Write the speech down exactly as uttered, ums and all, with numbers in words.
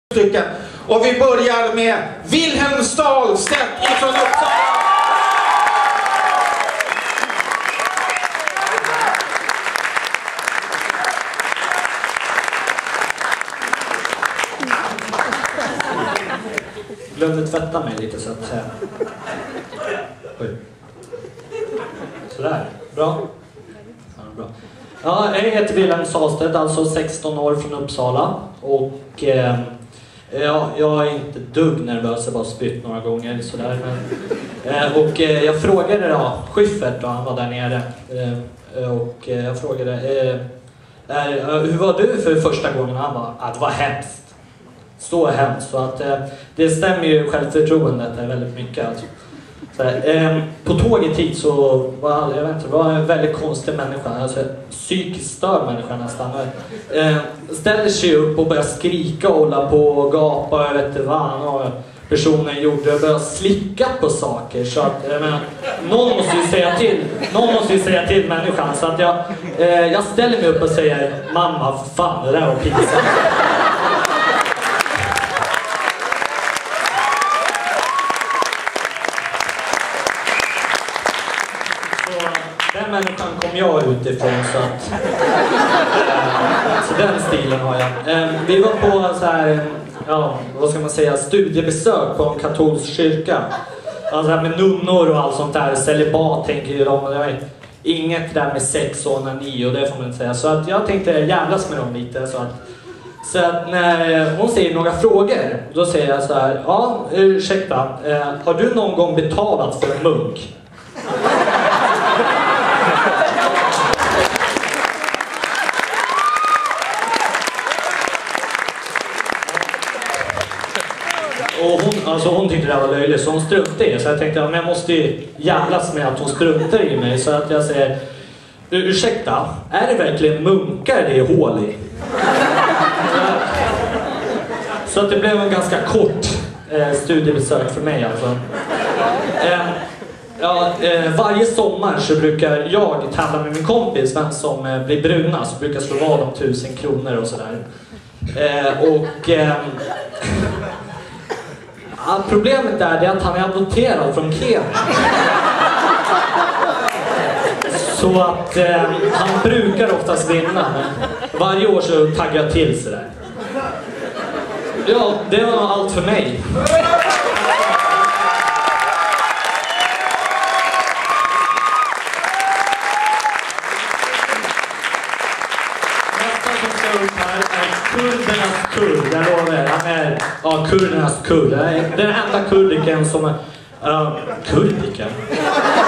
stycken. Och vi börjar med Wilhelm Stahlstedt ifrån Uppsala. Glömde tvätta mig lite så att... Oj. Sådär, bra. Ja, bra. Ja, jag heter Wilhelm Stahlstedt, alltså sexton år från Uppsala. Och eh, ja, jag är inte dugg nervös, jag bara spytt några gånger sådär. Men, eh, och eh, jag frågade då Schyffert då han var där nere. Eh, och eh, jag frågade, eh, eh, hur var du för första gången? Han bara, att det var hemskt. Så hemskt, så att eh, det stämmer ju självförtroendet är väldigt mycket alltså. Så här, eh, på tåget hit så var jag vet inte, var en väldigt konstig människa, alltså psykiskt störd människa nästan. Eh, ställde sig upp och började skrika och hålla på och gapa, jag vet inte vad han och personen gjorde, och började slicka på saker. Så att, jag menar, någon måste ju säga till, någon måste ju säga till människan. Så att jag, eh, jag ställer mig upp och säger, mamma, fan, det där var pinsamt. Den människan kom jag utifrån, så att äh, så den stilen har jag. Äh, vi var på så här, ja, vad ska man säga, studiebesök på en katolsk kyrka. Alltså här med nunnor och allt sånt där, celibat tänker ju de, det är inget där med sex och onani och det får man inte säga. Så att jag tänkte jävlas med dem lite, så att så att när hon säger några frågor, då säger jag så här, ja, ursäkta, äh, har du någon gång betalat för en munk? Och hon, alltså hon tyckte det var löjligt, så hon struntade i. Så jag tänkte, men jag måste ju jävlas med att hon struntar i mig. Så att jag säger, ursäkta, är det verkligen munkar det är hål i? Så att det blev en ganska kort eh, studiebesök för mig alltså. Eh, ja, eh, varje sommar så brukar jag tävla med min kompis, vem som eh, blir bruna, så brukar slå vad om tusen kronor och sådär. Eh, och... Eh, Ja, problemet där är att han är adopterad från Kenya. Så att eh, han brukar oftast vinna. Men varje år så taggar jag till sig där. Ja, det var nog allt för mig. Nästa som ska upp här är kurdernas kurd. Jag lovar er, han är ja, kurdernas kurd. Den enda kurdiken som är uh, kurdiken.